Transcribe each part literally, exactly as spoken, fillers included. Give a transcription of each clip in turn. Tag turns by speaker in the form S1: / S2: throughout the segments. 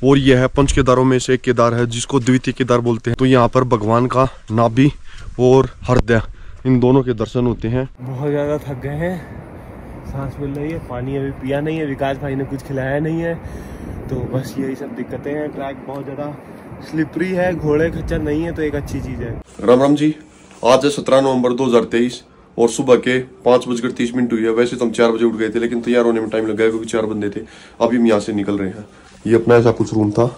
S1: और यह है पंच केदारों में से एक केदार है जिसको द्वितीय केदार बोलते हैं। तो यहाँ पर भगवान का नाभि और हृदय इन दोनों के दर्शन होते हैं।
S2: बहुत ज़्यादा थक गए हैं, सांस मिल रही है, पानी अभी पिया नहीं है, विकास भाई ने कुछ खिलाया नहीं है, तो बस यही सब दिक्कतें हैं। ट्रैक बहुत ज़्यादा स्लिपरी है, घोड़े खच्चर नहीं है, तो एक अच्छी चीज़ है।
S1: राम राम जी, आज है सत्रह नवंबर दो हजार तेईस और सुबह के पाँच बजकर तीस मिनट हुई है। वैसे तो हम चार बजे उठ गए थे, लेकिन तैयार होने में टाइम लग गया क्योंकि चार बंदे थे। अभी हम यहाँ से निकल रहे हैं। ये अपना ऐसा कुछ रूम था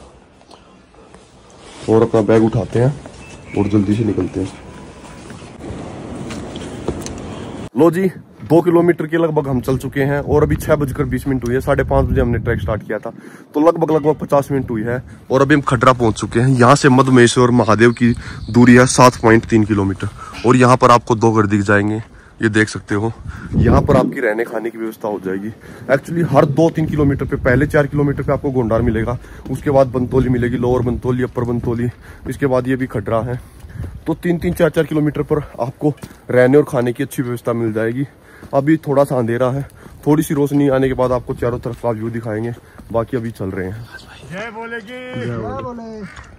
S1: और अपना बैग उठाते हैं और जल्दी से निकलते हैं। लो जी, दो किलोमीटर के लगभग हम चल चुके हैं और अभी छह बजकर बीस मिनट हुई है। साढ़े पाँच बजे हमने ट्रैक स्टार्ट किया था, तो लगभग लगभग पचास मिनट हुई है और अभी हम खड्डरा पहुंच चुके हैं। यहाँ से मधुमेश्वर महादेव की दूरी है सात पॉइंट तीन किलोमीटर और यहाँ पर आपको दो घर दिख जाएंगे, ये देख सकते हो। यहाँ पर आपकी रहने खाने की व्यवस्था हो जाएगी। एक्चुअली हर दो तीन किलोमीटर पे, पहले चार किलोमीटर पे आपको गोंडार मिलेगा, उसके बाद बंतोली मिलेगी, लोअर बंतोली, अपर बंतोली, इसके बाद ये भी खड्डरा है। तो तीन तीन चार चार किलोमीटर पर आपको रहने और खाने की अच्छी व्यवस्था मिल जाएगी। अभी थोड़ा सा अंधेरा है, थोड़ी सी रोशनी आने के बाद आपको चारों तरफ का व्यू दिखाएंगे। बाकी अभी चल रहे हैं।
S2: जय बोलेगी, जय बोले।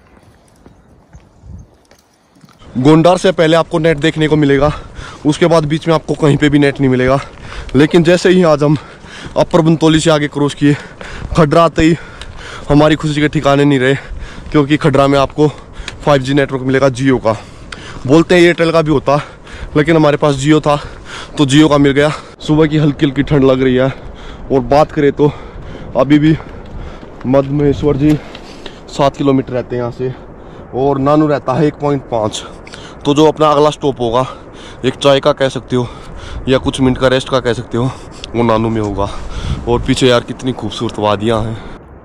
S1: गोंडार से पहले आपको नेट देखने को मिलेगा, उसके बाद बीच में आपको कहीं पे भी नेट नहीं मिलेगा। लेकिन जैसे ही आज हम अपर बंतोली से आगे क्रॉस किए, खड्डरा आते ही हमारी खुशी के ठिकाने नहीं रहे, क्योंकि खड्डरा में आपको फाइव जी नेटवर्क मिलेगा जियो का। बोलते हैं एयरटेल का भी होता, लेकिन हमारे पास जियो था तो जियो का मिल गया। सुबह की हल्की हल्की ठंड लग रही है। और बात करें तो अभी भी मधुमेश्वर जी सात किलोमीटर रहते हैं यहाँ से और नानू रहता है एक पॉइंट पाँच। तो जो अपना अगला स्टॉप होगा, एक चाय का कह सकते हो या कुछ मिनट का रेस्ट का कह सकते हो, वो नानू में होगा। और पीछे यार कितनी खूबसूरत वादियाँ हैं।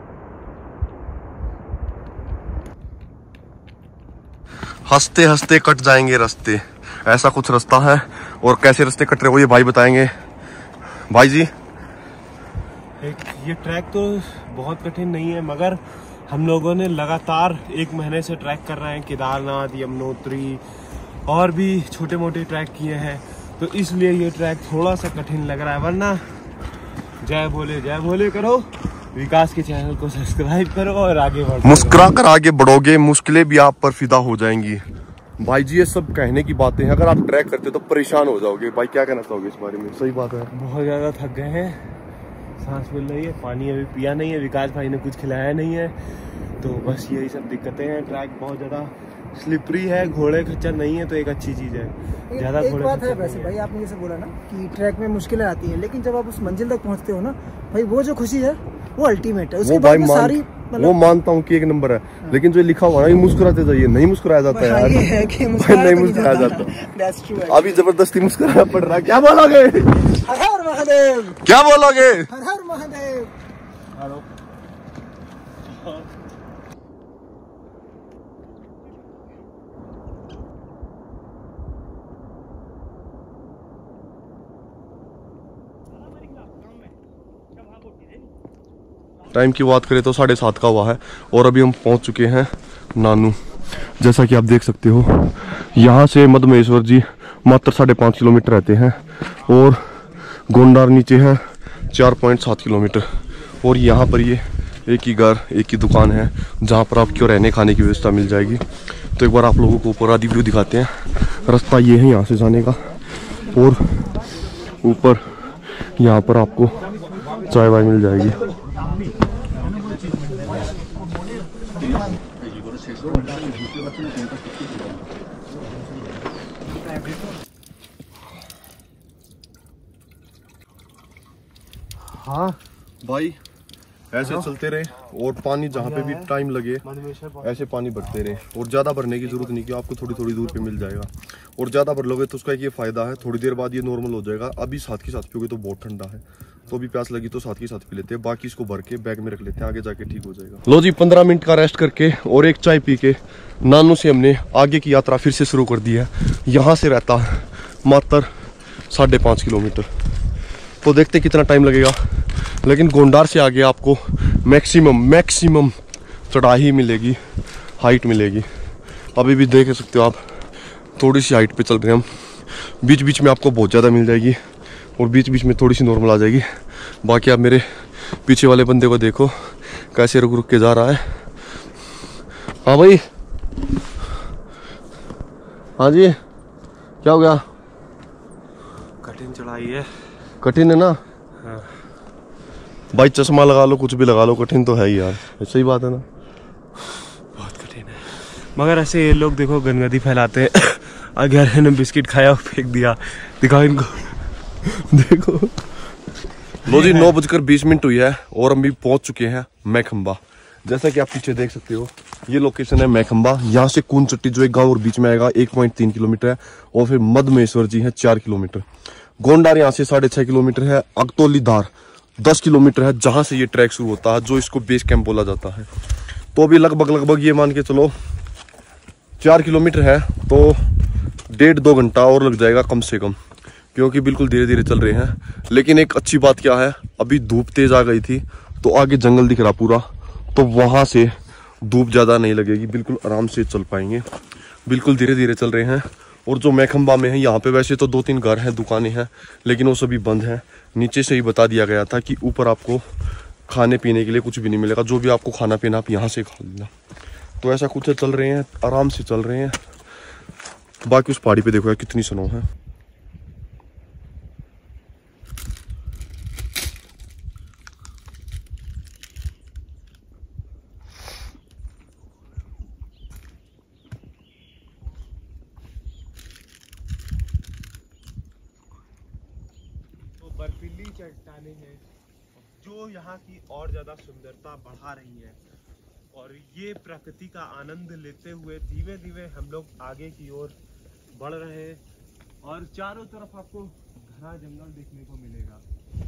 S1: हंसते हंसते कट जाएंगे रास्ते, ऐसा कुछ रास्ता है। और कैसे रास्ते कट रहे हो ये भाई बताएंगे। भाई जी,
S2: एक ये ट्रैक तो बहुत कठिन नहीं है, मगर हम लोगों ने लगातार एक महीने से ट्रैक कर रहे हैं। केदारनाथ, यमुनोत्री और भी छोटे मोटे ट्रैक किए हैं, तो इसलिए ये ट्रैक थोड़ा सा कठिन लग रहा है। वरना जय बोले जय बोले करो, विकास के चैनल को सब्सक्राइब करो और आगे बढ़ो।
S1: मुस्कुरा कर आगे बढ़ोगे, मुश्किलें भी आप पर फिदा हो जाएंगी। भाई जी, ये सब कहने की बातें हैं, अगर आप ट्रैक करते हो तो परेशान हो जाओगे। भाई क्या कहना चाहोगे इस बारे में? सही बात है,
S2: बहुत ज्यादा थक गए हैं, सांस मिल रही है, पानी अभी पिया नहीं है, विकास भाई ने कुछ खिलाया नहीं है, तो बस यही सब दिक्कतें हैं। ट्रैक बहुत ज्यादा स्लिपरी है, घोड़े खच्चर नहीं है, तो एक अच्छी चीज है।
S3: ज्यादा एक बात है वैसे भाई, आपने जैसे बोला ना कि ट्रैक में मुश्किलें आती हैं, लेकिन जब आप उस मंजिल तक पहुंचते हो ना भाई, वो जो खुशी है वो अल्टीमेट है। उसके बाद में सारी
S1: वो मानता हूँ कि एक नंबर है। हाँ। लेकिन जो लिखा हुआ ना, मुस्कुराते जाइए, नहीं मुस्कुराया जाता यार।
S3: ये है कि
S1: नहीं मुस्कुराया जाता। अभी जबरदस्ती मुस्कुराना पड़ रहा है। क्या बोलोगे?
S3: हर हर महादेव।
S1: क्या बोलोगे?
S3: हर हर महादेव।
S1: टाइम की बात करें तो साढ़े सात का हुआ है और अभी हम पहुंच चुके हैं नानू। जैसा कि आप देख सकते हो, यहाँ से मधुमेश्वर जी मात्र साढ़े पाँच किलोमीटर रहते हैं और गोंडार नीचे है चार पॉइंट सात किलोमीटर। और यहाँ पर ये एक ही घर, एक ही दुकान है जहाँ पर आपको रहने खाने की व्यवस्था मिल जाएगी। तो एक बार आप लोगों को ऊपर आदि व्यू दिखाते हैं। रास्ता ये है यहाँ से जाने का, और ऊपर यहाँ पर आपको चाय वाय मिल जाएगी।
S2: हाँ
S1: भाई, ऐसे चलते रहे और पानी जहाँ पे भी टाइम लगे ऐसे पानी भरते रहे। और ज़्यादा भरने की जरूरत नहीं कि आपको थोड़ी थोड़ी दूर पे मिल जाएगा। और ज़्यादा भर लोगे तो उसका एक ये फ़ायदा है, थोड़ी देर बाद ये नॉर्मल हो जाएगा। अभी साथ के साथ पियोगे तो बहुत ठंडा है, तो भी प्यास लगी तो साथ के साथ पी लेते हैं। बाकी इसको भर के बैग में रख लेते हैं, आगे जाके ठीक हो जाएगा। लो जी, पंद्रह मिनट का रेस्ट करके और एक चाय पी के नानू से हमने आगे की यात्रा फिर से शुरू कर दी है। यहाँ से रहता है मात्र साढ़े पाँच किलोमीटर, तो देखते कितना टाइम लगेगा। लेकिन गोंडार से आगे आपको मैक्सिमम मैक्सिमम चढ़ाई मिलेगी, हाइट मिलेगी। अभी भी देख सकते हो आप, थोड़ी सी हाइट पे चल रहे हैं हम। बीच बीच में आपको बहुत ज़्यादा मिल जाएगी और बीच बीच में थोड़ी सी नॉर्मल आ जाएगी। बाकी आप मेरे पीछे वाले बंदे को देखो, कैसे रुक रुक के जा रहा है। हाँ भाई, हाँ जी, क्या हो गया?
S2: कठिन चढ़ाई है।
S1: कठिन है ना?
S2: हाँ।
S1: भाई चश्मा लगा लो, कुछ भी लगा लो, कठिन तो है ही यार, सही बात है ना।
S2: बहुत कठिन है, मगर ऐसे ये लोग देखो गंदगी फैलाते हैं। अगर ने बिस्किट खाया फेंक दिया, दिखाओ इनको। देखो
S1: लो जी, नौ बजकर बीस मिनट हुई है और हम भी पहुंच चुके हैं मैखंबा। जैसा कि आप पीछे देख सकते हो, ये लोकेशन है मैखंबा। यहाँ से कून चट्टी जो एक गांव और बीच में आएगा एक पॉइंट तीन किलोमीटर है, और फिर मधमेश्वर जी है चार किलोमीटर। गोंडार यहाँ से साढ़े छह किलोमीटर है। अगतौली धार दस किलोमीटर है, जहां से ये ट्रैक शुरू होता है, जो इसको बेस कैंप बोला जाता है। तो अभी लगभग लगभग ये मान के चलो चार किलोमीटर है, तो डेढ़ दो घंटा और लग जाएगा कम से कम, क्योंकि बिल्कुल धीरे धीरे चल रहे हैं। लेकिन एक अच्छी बात क्या है, अभी धूप तेज आ गई थी तो आगे जंगल दिख रहा पूरा, तो वहां से धूप ज्यादा नहीं लगेगी, बिल्कुल आराम से चल पाएंगे। बिल्कुल धीरे धीरे चल रहे हैं। और जो मैखंबा में है, यहाँ पे वैसे तो दो तीन घर हैं, दुकानें हैं, लेकिन वो सभी बंद हैं। नीचे से ही बता दिया गया था कि ऊपर आपको खाने पीने के लिए कुछ भी नहीं मिलेगा, जो भी आपको खाना पीना आप यहाँ से खा लेना। तो ऐसा कुछ चल रहे हैं, आराम से चल रहे हैं। बाकी उस पहाड़ी पे देखो यार कितनी स्नो है।
S2: बर्फीली चट्टानें हैं जो यहाँ की और ज्यादा सुंदरता बढ़ा रही हैं। और ये प्रकृति का आनंद लेते हुए धीमे धीमे हम लोग आगे की ओर बढ़ रहे हैं। और चारों तरफ आपको घना जंगल देखने को मिलेगा।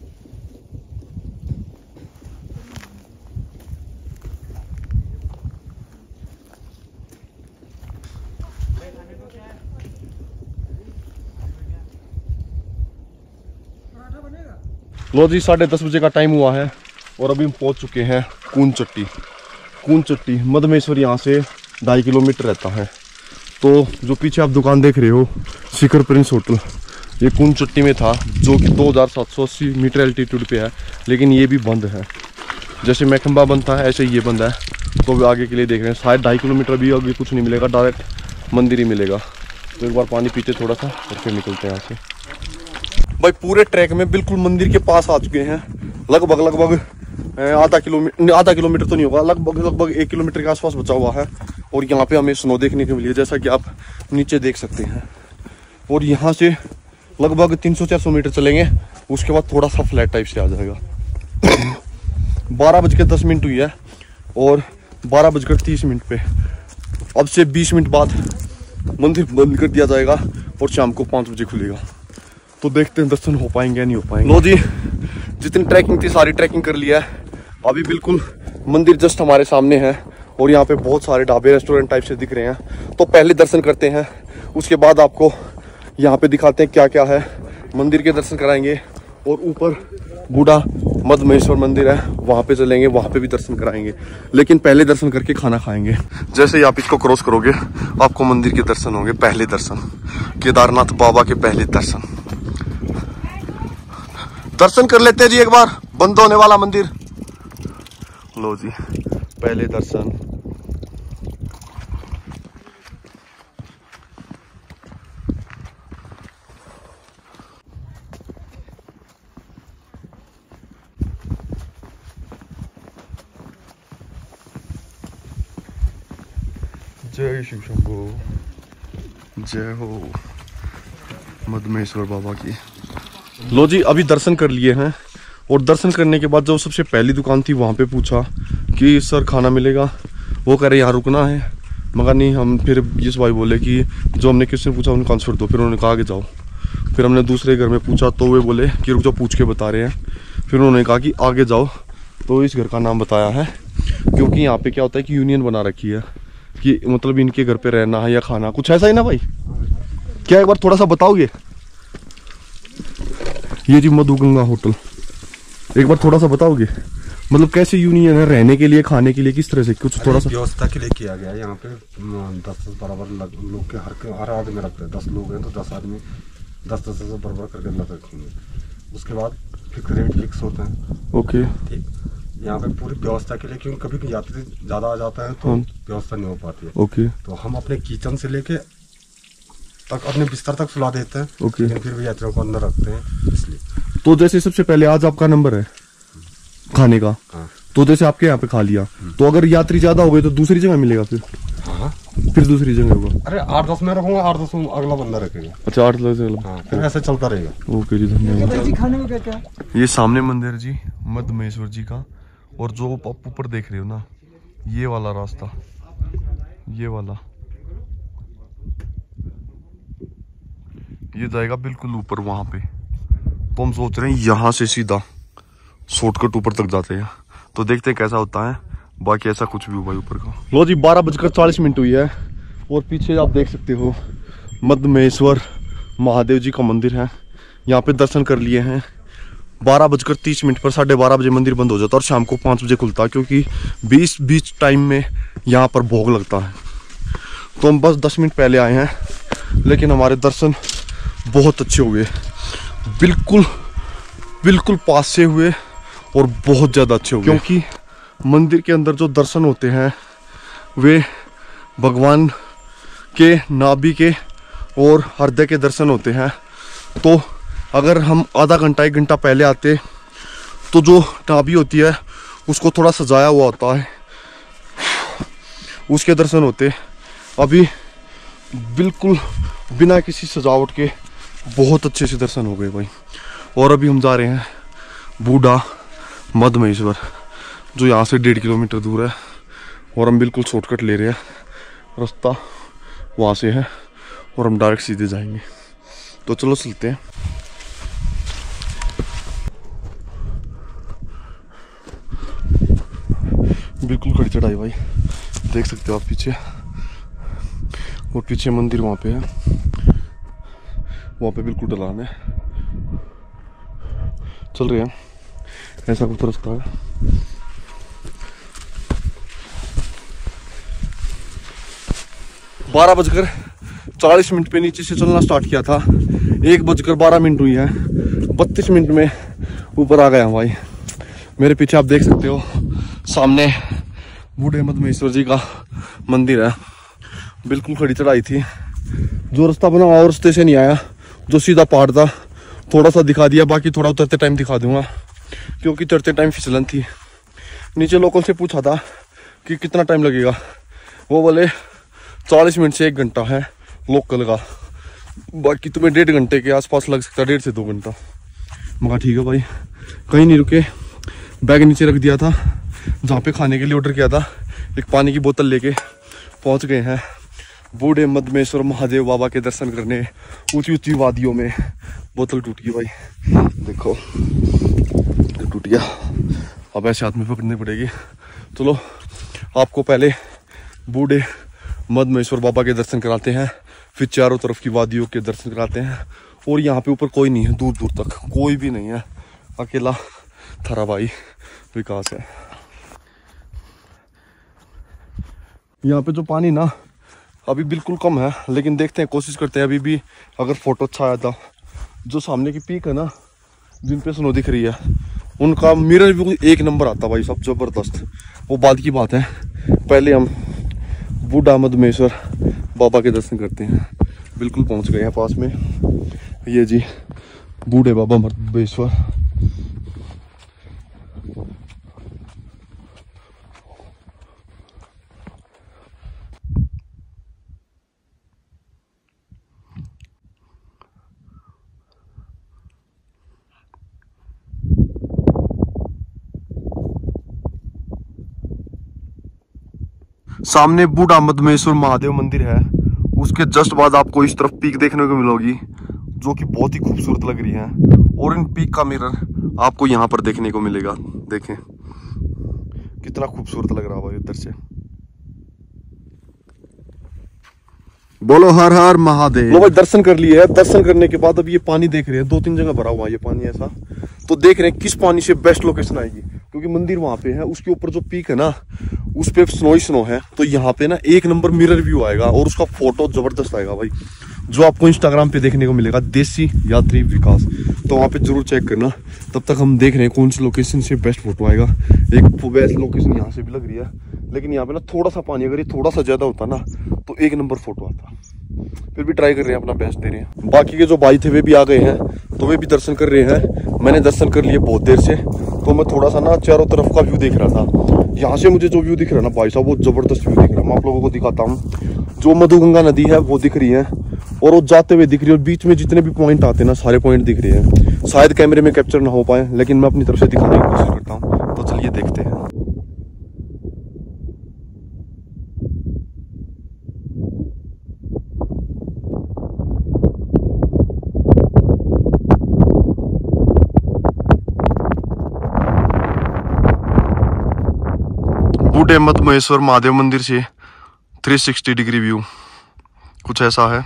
S1: लो जी, साढ़े दस बजे का टाइम हुआ है और अभी हम पहुंच चुके हैं कून चट्टी। कून चट्टी मधमेश्वर यहाँ से ढाई किलोमीटर रहता है। तो जो पीछे आप दुकान देख रहे हो, शिखर प्रिंस होटल, ये कून चट्टी में था, जो कि दो हज़ार सात सौ अस्सी मीटर एल्टीट्यूड पे है। लेकिन ये भी बंद है, जैसे मैखंबा बंद था ऐसे ये बंद है। तो अभी आगे के लिए देख रहे हैं, शायद ढाई किलोमीटर भी आगे कुछ नहीं मिलेगा, डायरेक्ट मंदिर ही मिलेगा। तो एक बार पानी पीते थोड़ा सा और फिर निकलते हैं यहाँ से। भाई पूरे ट्रैक में बिल्कुल मंदिर के पास आ चुके हैं। लगभग लगभग आधा किलोमीटर आधा किलोमीटर तो नहीं होगा, लगभग लगभग एक किलोमीटर के आसपास बचा हुआ है। और यहाँ पे हमें स्नो देखने को मिली है, जैसा कि आप नीचे देख सकते हैं। और यहाँ से लगभग तीन सौ चार सौ मीटर चलेंगे, उसके बाद थोड़ा सा फ्लैट टाइप से आ जाएगा। बारह बज के दस मिनट हुई है और बारह बजकर तीस मिनट पे अब से बीस मिनट बाद मंदिर बंद कर दिया जाएगा और शाम को पाँच बजे खुलेगा। तो देखते हैं दर्शन हो पाएंगे या नहीं हो पाएंगे। लो जी, जितनी ट्रैकिंग थी सारी ट्रैकिंग कर लिया है। अभी बिल्कुल मंदिर जस्ट हमारे सामने है और यहाँ पे बहुत सारे ढाबे रेस्टोरेंट टाइप से दिख रहे हैं। तो पहले दर्शन करते हैं, उसके बाद आपको यहाँ पे दिखाते हैं क्या क्या है। मंदिर के दर्शन कराएंगे और ऊपर बूढ़ा मधमेश्वर मंदिर है, वहाँ पे चलेंगे, वहाँ पे भी दर्शन कराएंगे। लेकिन पहले दर्शन करके खाना खाएंगे। जैसे ही आप इसको क्रॉस करोगे आपको मंदिर के दर्शन होंगे, पहले दर्शन, केदारनाथ बाबा के पहले दर्शन। दर्शन कर लेते हैं जी एक बार, बंद होने वाला मंदिर। लो जी, पहले दर्शन। जय शिव शंभो, जय हो मधमेश्वर बाबा की। लो जी, अभी दर्शन कर लिए हैं और दर्शन करने के बाद जो सबसे पहली दुकान थी वहाँ पे पूछा कि सर खाना मिलेगा। वो कह रहे यहाँ रुकना है, मगर नहीं। हम फिर यश भाई बोले कि जो हमने किससे पूछा उन्हें आंसर दो। फिर उन्होंने कहा आगे जाओ। फिर हमने दूसरे घर में पूछा तो वे बोले कि रुक जाओ, पूछ के बता रहे हैं। फिर उन्होंने कहा कि आगे जाओ। तो इस घर का नाम बताया है, क्योंकि यहाँ पे क्या होता है कि यूनियन बना रखी है कि मतलब इनके घर पे रहना है या खाना, कुछ ऐसा ही ना भाई। क्या एक बार थोड़ा सा बताओगे? ये जी मधुगंगा होटल, एक बार थोड़ा सा बताओगे मतलब कैसे यूनियन है, रहने के लिए, खाने के लिए, किस तरह से, कुछ थोड़ा सा
S4: व्यवस्था के लिए किया गया है। यहाँ पे दस दस बराबर लोग के हर हर आदमी रखते हैं। दस लोग हैं तो दस आदमी दस दस दस बराबर करके अंदर रखेंगे। उसके बाद फिक्स रेट फिक्स होते हैं।
S1: ओके,
S4: ठीक। यहाँ पे पूरी व्यवस्था के लिए, क्योंकि कभी भी यात्री ज्यादा आ जाता है तो व्यवस्था नहीं हो पाती है।
S1: ओके।
S4: तो हम अपने किचन से लेके तक अपने बिस्तर तक सुला देते हैं।
S1: ओके।
S4: लेकिन फिर भी यात्रियों को अंदर रखते हैं इसलिए।
S1: तो जैसे सबसे पहले आज आपका नंबर है खाने का,
S4: हाँ।
S1: तो जैसे आपके यहाँ पे खा लिया, तो अगर यात्री ज्यादा हो गए तो दूसरी जगह मिलेगा फिर?
S4: हाँ,
S1: फिर दूसरी जगह होगा।
S4: अरे आठ दस में रखूंगा, आठ दस में अगला बंदा रखेगा।
S1: अच्छा, आठ दस अगला।
S4: हाँ, फिर ऐसे चलता रहेगा।
S1: ओके जी, धन्यवाद।
S3: भाई जी खाने में क्या क्या?
S1: ये सामने मंदिर जी मद्दमेश्वर जी का, और जो आप ऊपर देख रहे हो ना, ये वाला रास्ता, ये वाला, ये जाएगा बिल्कुल ऊपर वहां पे। तो हम सोच रहे हैं यहाँ से सीधा शॉर्टकट ऊपर तक जाते हैं, तो देखते हैं कैसा होता है। बाकी ऐसा कुछ भी हुआ ऊपर का। लो जी, बारह बजकर चालीस मिनट हुई है, और पीछे आप देख सकते हो मद्दमेश्वर महादेव जी का मंदिर है। यहाँ पे दर्शन कर लिए हैं। बारह बजकर तीस मिनट पर साढ़े बारह बजे मंदिर बंद हो जाता है, और शाम को पाँच बजे खुलता है, क्योंकि बीस बीच टाइम में यहाँ पर भोग लगता है। तो हम बस दस मिनट पहले आए हैं, लेकिन हमारे दर्शन बहुत अच्छे हुए, बिल्कुल बिल्कुल पास से हुए, और बहुत ज़्यादा अच्छे हुए। क्योंकि मंदिर के अंदर जो दर्शन होते हैं वे भगवान के नाभि के और हृदय के दर्शन होते हैं। तो अगर हम आधा घंटा एक घंटा पहले आते तो जो नाभि होती है उसको थोड़ा सजाया हुआ होता है, उसके दर्शन होते। अभी बिल्कुल बिना किसी सजावट के बहुत अच्छे से दर्शन हो गए भाई। और अभी हम जा रहे हैं बूढ़ा मद्दमेश्वर, जो यहाँ से डेढ़ किलोमीटर दूर है, और हम बिल्कुल शॉर्टकट ले रहे हैं। रास्ता वहाँ से है और हम डायरेक्ट सीधे जाएंगे। तो चलो चलते हैं। बिल्कुल खड़ी चढ़ाई भाई, देख सकते हो आप पीछे, और पीछे मंदिर वहाँ पे है, वहाँ पे बिल्कुल ढलान है। चल रहे हैं, ऐसा कुछ रास्ता है। बारह बजकर चालीस मिनट पे नीचे से चलना स्टार्ट किया था, एक बजकर बारह मिनट हुई है, बत्तीस मिनट में ऊपर आ गया भाई। मेरे पीछे आप देख सकते हो सामने बूढ़े मद्दमेश्वर जी का मंदिर है। बिल्कुल खड़ी चढ़ाई थी, जो रास्ता बना और रास्ते से नहीं आया, जो सीधा पहाड़ था थोड़ा सा दिखा दिया, बाकी थोड़ा उतरते टाइम दिखा दूंगा, क्योंकि चढ़ते टाइम फिसलन थी। नीचे लोकल से पूछा था कि कितना टाइम लगेगा, वो बोले चालीस मिनट से एक घंटा है लोकल का, बाकी तुम्हें डेढ़ घंटे के आसपास लग सकता है, डेढ़ से दो घंटा। मगर ठीक है भाई, कहीं नहीं रुके, बैग नीचे रख दिया था जहाँ पे खाने के लिए ऑर्डर किया था, एक पानी की बोतल लेके पहुँच गए हैं बूढ़े मद्दमेश्वर महादेव बाबा के दर्शन करने। ऊंची ऊंची वादियों में बोतल टूट गई भाई, देखो टूट गया, अब ऐसे हाथ में पकड़नी पड़ेगी। चलो आपको पहले बूढ़े मद्दमेश्वर बाबा के दर्शन कराते हैं, फिर चारों तरफ की वादियों के दर्शन कराते हैं। और यहाँ पे ऊपर कोई नहीं है, दूर दूर तक कोई भी नहीं है, अकेला थारा भाई विकास है। यहाँ पे जो पानी ना अभी बिल्कुल कम है, लेकिन देखते हैं, कोशिश करते हैं अभी भी अगर फोटो अच्छा आया था। जो सामने की पीक है ना, जिन पे स्नो दिख रही है, उनका मिरर भी एक नंबर आता भाई, सब जबरदस्त। वो बाद की बात है, पहले हम बूढ़ा मद्दमेश्वर बाबा के दर्शन करते हैं। बिल्कुल पहुंच गए हैं पास में, ये जी बूढ़े बाबा मद्दमेश्वर। सामने बूढ़ा मद्दमेश्वर महादेव मंदिर है, उसके जस्ट बाद आपको इस तरफ पीक देखने को मिलेगी, जो कि बहुत ही खूबसूरत लग रही है। और इन पीक का मिरर आपको यहाँ पर देखने को मिलेगा, देखें कितना खूबसूरत लग रहा है इधर से। बोलो हर हर महादेव। लो भाई, दर्शन कर लिए है। दर्शन करने के बाद अब ये पानी देख रहे हैं, दो तीन जगह भरा हुआ है ये पानी ऐसा, तो देख रहे हैं किस पानी से बेस्ट लोकेशन आएगी, क्योंकि मंदिर वहां पे है, उसके ऊपर जो पीक है ना उस पे स्नो ही स्नो है, तो यहाँ पे ना एक नंबर मिरर व्यू आएगा और उसका फोटो जबरदस्त आएगा भाई। जो आपको इंस्टाग्राम पे देखने को मिलेगा, देसी यात्री विकास। तो वहाँ पे जरूर चेक करना। तब तक हम देख रहे हैं कौन सी लोकेशन से बेस्ट फोटो आएगा। एक बेस्ट लोकेशन यहाँ से भी लग रही है, लेकिन यहाँ पे ना थोड़ा सा पानी, अगर ये थोड़ा सा ज्यादा होता ना तो एक नंबर फोटो आता। फिर भी ट्राई कर रहे हैं, अपना बेस्ट दे रहे हैं। बाकी के जो भाई थे वे भी आ गए हैं, तो वे भी दर्शन कर रहे हैं। मैंने दर्शन कर लिए बहुत देर से, तो मैं थोड़ा सा ना चारों तरफ का व्यू देख रहा था। यहाँ से मुझे जो व्यू दिख रहा है ना भाई साहब, वो जबरदस्त व्यू दिख रहा है। मैं आप लोगों को दिखाता हूँ। जो मधुगंगा नदी है वो दिख रही है, और वो जाते हुए दिख रही है, और बीच में जितने भी पॉइंट आते हैं ना, सारे पॉइंट दिख रहे हैं। शायद कैमरे में कैप्चर ना हो पाए, लेकिन मैं अपनी तरफ से दिखाने की कोशिश करता हूँ। तो चलिए देखते हैं। बूढ़े मद महेश्वर महादेव मंदिर से तीन सौ साठ डिग्री व्यू कुछ ऐसा है।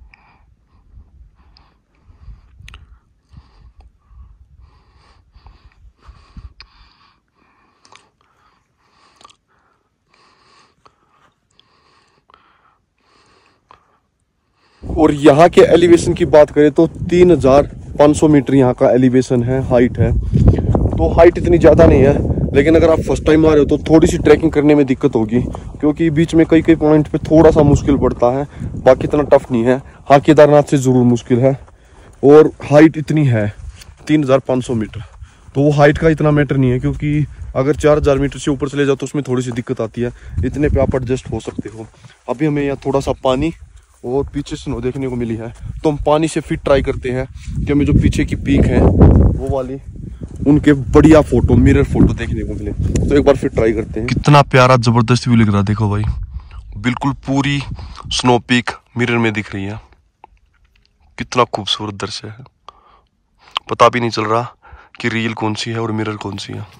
S1: और यहाँ के एलिवेशन की बात करें तो तीन हजार पाँच सौ मीटर यहाँ का एलिवेशन है, हाइट है। तो हाइट इतनी ज़्यादा नहीं है, लेकिन अगर आप फर्स्ट टाइम आ रहे हो तो थोड़ी सी ट्रैकिंग करने में दिक्कत होगी, क्योंकि बीच में कई कई पॉइंट पे थोड़ा सा मुश्किल पड़ता है। बाकी इतना टफ नहीं है। हाँ, केदारनाथ से ज़रूर मुश्किल है। और हाइट इतनी है तीन हजार पाँच सौ मीटर, तो वो हाइट का इतना मैटर नहीं है, क्योंकि अगर चार हजार मीटर से ऊपर चले जाओ तो उसमें थोड़ी सी दिक्कत आती है। इतने पे आप एडजस्ट हो सकते हो। अभी हमें यहाँ थोड़ा सा पानी और पीछे स्नो देखने को मिली है, तो हम पानी से फिर ट्राई करते हैं कि हमें जो पीछे की पीक है वो वाली, उनके बढ़िया फोटो, मिरर फोटो देखने को मिले। तो एक बार फिर ट्राई करते हैं। कितना प्यारा जबरदस्त व्यू लग रहा है, देखो भाई, बिल्कुल पूरी स्नो पीक मिरर में दिख रही है। कितना खूबसूरत दृश्य है, पता भी नहीं चल रहा कि रील कौन सी है और मिरर कौन सी है।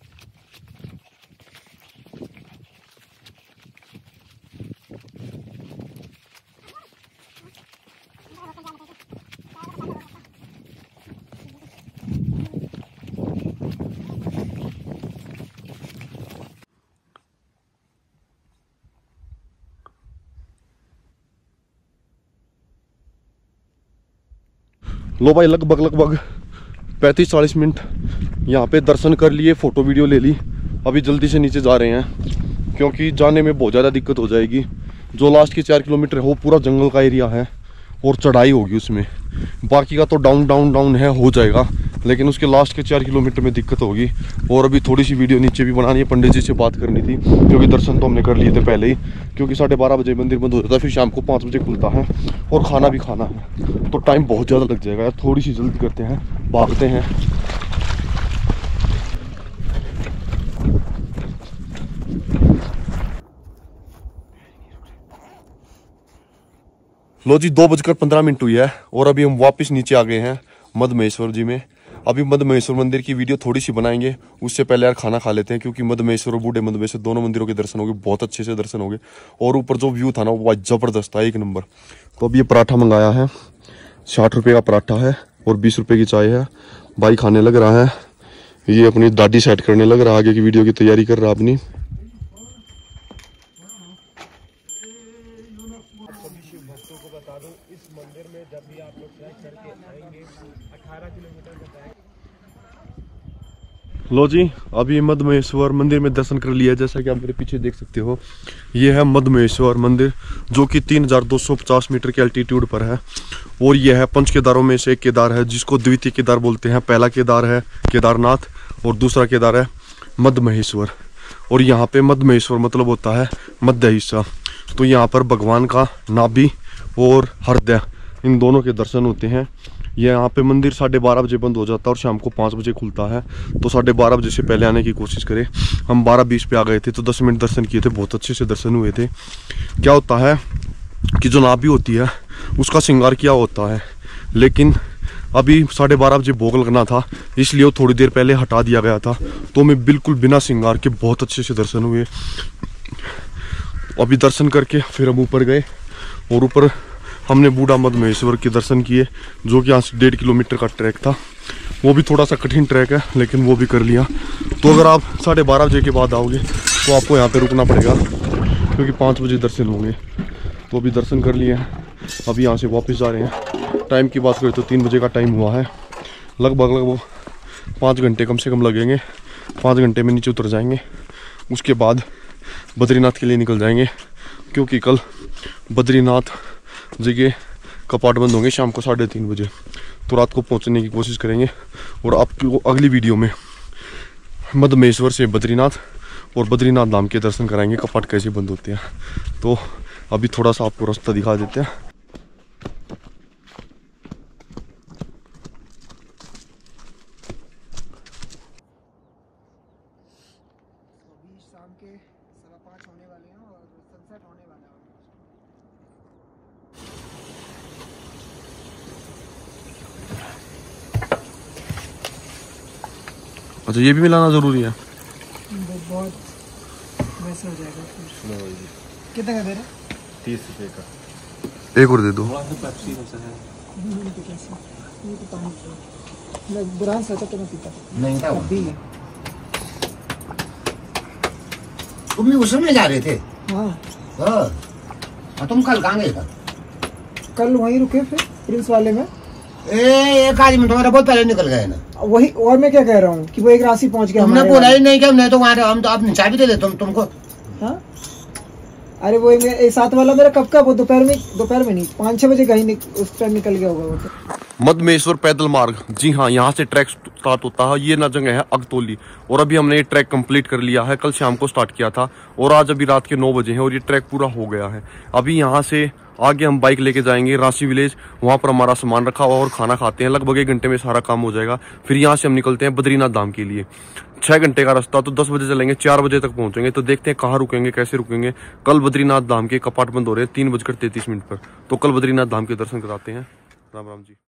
S1: लो भाई, लगभग लगभग पैंतीस चालीस मिनट यहाँ पे दर्शन कर लिए, फोटो वीडियो ले ली। अभी जल्दी से नीचे जा रहे हैं, क्योंकि जाने में बहुत ज़्यादा दिक्कत हो जाएगी। जो लास्ट के चार किलोमीटर है वो पूरा जंगल का एरिया है और चढ़ाई होगी उसमें। बाकी का तो डाउन डाउन डाउन है, हो जाएगा, लेकिन उसके लास्ट के चार किलोमीटर में दिक्कत होगी। और अभी थोड़ी सी वीडियो नीचे भी बनानी है, पंडित जी से बात करनी थी, क्योंकि दर्शन तो हमने कर लिए थे पहले ही। क्योंकि साढ़े बारह बजे मंदिर बंद हो जाता है, फिर शाम को पाँच बजे खुलता है, और खाना भी खाना है, तो टाइम बहुत ज़्यादा लग जाएगा यार। थोड़ी सी जल्दी करते हैं, भागते हैं। लो जी, दो बजकर पंद्रह मिनट हुई है और अभी हम वापस नीचे आ गए हैं मद महेश्वर जी में। अभी मद महेश्वर मंदिर की वीडियो थोड़ी सी बनाएंगे, उससे पहले यार खाना खा लेते हैं, क्योंकि मद महेश्वर और बूढ़े मद महेश्वर दोनों मंदिरों के दर्शन हो गए, बहुत अच्छे से दर्शन हो गए। और ऊपर जो व्यू था ना वो जबरदस्त था, एक नंबर। तो अब ये पराठा मंगाया है, साठ रुपये का पराठा है और बीस रुपये की चाय है। भाई खाने लग रहा है, ये अपनी दाढ़ी सेट करने लग रहा है, आगे की वीडियो की तैयारी कर रहा अपनी। लो जी, अभी मद महेश्वर मंदिर में दर्शन कर लिया। जैसा कि आप मेरे पीछे देख सकते हो, ये है मद महेश्वर मंदिर, जो कि तीन हजार दो सौ पचास मीटर के एल्टीट्यूड पर है। और यह है पंच केदारों में से एक केदार है, जिसको द्वितीय केदार बोलते हैं। पहला केदार है केदारनाथ और दूसरा केदार है मद महेश्वर। और यहाँ पे मद महेश्वर मतलब होता है मध्य हिस्सा। तो यहाँ पर भगवान का नाभि और हृदय, इन दोनों के दर्शन होते हैं। ये यहाँ पे मंदिर साढ़े बारह बजे बंद हो जाता है और शाम को पाँच बजे खुलता है। तो साढ़े बारह बजे से पहले आने की कोशिश करें। हम बारह बीस पे आ गए थे, तो दस मिनट दर्शन किए थे, बहुत अच्छे से दर्शन हुए थे। क्या होता है कि जो नाभि होती है उसका श्रृंगार किया होता है, लेकिन अभी साढ़े बारह बजे भोग लगना था, इसलिए वो थोड़ी देर पहले हटा दिया गया था। तो मैं बिल्कुल बिना श्रृंगार के बहुत अच्छे से दर्शन हुए। अभी दर्शन करके फिर हम ऊपर गए और ऊपर हमने बूढ़ा मद महेश्वर के दर्शन किए, जो कि यहाँ से डेढ़ किलोमीटर का ट्रैक था। वो भी थोड़ा सा कठिन ट्रैक है, लेकिन वो भी कर लिया। तो अगर आप साढ़े बारह बजे के बाद आओगे तो आपको यहाँ पे रुकना पड़ेगा, क्योंकि पाँच बजे दर्शन होंगे। तो अभी दर्शन कर लिए हैं, अभी यहाँ से वापस जा रहे हैं। टाइम की बात करें तो तीन बजे का टाइम हुआ है। लगभग लगभग पाँच घंटे कम से कम लगेंगे। पाँच घंटे में नीचे उतर जाएंगे। उसके बाद बद्रीनाथ के लिए निकल जाएंगे, क्योंकि कल बद्रीनाथ जगह कपाट बंद होंगे शाम को साढ़े तीन बजे। तो रात को पहुंचने की कोशिश करेंगे और आपको अगली वीडियो में मधमेश्वर से बद्रीनाथ और बद्रीनाथ धाम के दर्शन कराएंगे, कपाट कैसे बंद होते हैं। तो अभी थोड़ा सा आपको रास्ता दिखा देते हैं।
S3: अभी शाम के सवा पाँच होने वाले हैं और सनसेट होने वाला है।
S1: अच्छा, ये भी मिलाना जरूरी है।
S3: बहुत वैसे हो जाएगा। कितने का दे रहे?
S1: तीस रुपए का एक और दे दो।
S3: मैं बुरान सोचा तो मैं पीता
S5: नहीं था
S3: अभी।
S5: तुम भी उसमें जा रहे थे?
S3: हाँ
S5: हाँ, तुम कल कहाँ गए था?
S3: कल वहीं रुके फिर प्रिंस वाले में।
S5: ए, एक आदमी तुम्हारा बहुत पहले निकल गए ना।
S3: वही, और मैं क्या कह रहा हूँ कि वो एक राशि पहुंच गया।
S5: तुमने बोला ही नहीं कि नहीं तो वहाँ हम तो अपनी चाबी दे दे तुम तुमको।
S3: हाँ, अरे वो मेरे साथ वाला मेरा कब का, वो दोपहर में दोपहर में नहीं पाँच छह बजे कहीं उस टाइम निकल गया होगा वो तो।
S1: मधमेश्वर पैदल मार्ग, जी हाँ, यहाँ से ट्रैक स्टार्ट होता है। ये ना जगह है अगतौली, और अभी हमने ये ट्रैक कंप्लीट कर लिया है। कल शाम को स्टार्ट किया था और आज अभी रात के नौ बजे हैं और ये ट्रैक पूरा हो गया है। अभी यहाँ से आगे हम बाइक लेके जाएंगे राशि विलेज, वहाँ पर हमारा सामान रखा हुआ और खाना खाते हैं। लगभग एक घंटे में सारा काम हो जाएगा। फिर यहाँ से हम निकलते हैं बद्रीनाथ धाम के लिए। छह घंटे का रास्ता, तो दस बजे चलेंगे, चार बजे तक पहुंचेंगे। तो देखते हैं कहाँ रुकेंगे, कैसे रुकेंगे। कल बद्रीनाथ धाम के कपाट बंद हो रहे हैं तीन बजकर तैंतीस मिनट पर, तो कल बद्रीनाथ धाम के दर्शन कराते हैं। राम राम जी।